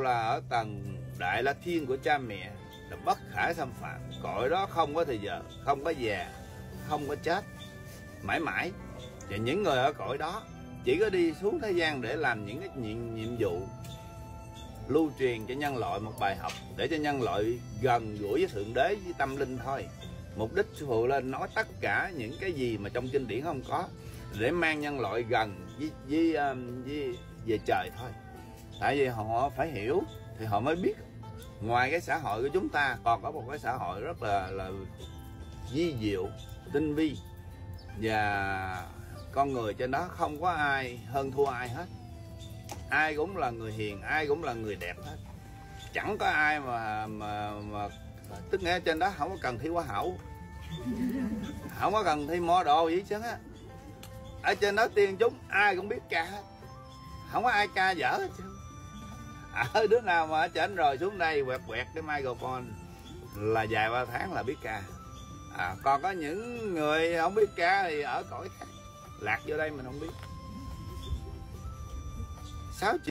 là ở tầng đại la thiên của cha mẹ, là bất khả xâm phạm. Cõi đó không có thời giờ, không có già, không có chết, mãi mãi. Và những người ở cõi đó chỉ có đi xuống thế gian để làm những cái nhiệm vụ lưu truyền cho nhân loại một bài học, để cho nhân loại gần gũi với Thượng Đế, với tâm linh thôi. Mục đích Sư Phụ lên nói tất cả những cái gì mà trong kinh điển không có, để mang nhân loại gần với về trời thôi. Tại vì họ phải hiểu thì họ mới biết ngoài cái xã hội của chúng ta còn có một cái xã hội rất là vi diệu, tinh vi, và con người trên đó không có ai hơn thua ai hết. Ai cũng là người hiền, ai cũng là người đẹp hết. Chẳng có ai mà tức nghĩa trên đó không có cần thi hoa hậu, không có cần thi model gì chứ á. Ở trên đó tiên chúng ai cũng biết ca hết, không có ai ca dở hết chứ. Đứa nào mà ở trên rồi xuống đây quẹt quẹt cái microphone là vài ba tháng là biết ca. Còn có những người không biết ca thì ở cõi khác, lạc vô đây mình không biết. 6 triệu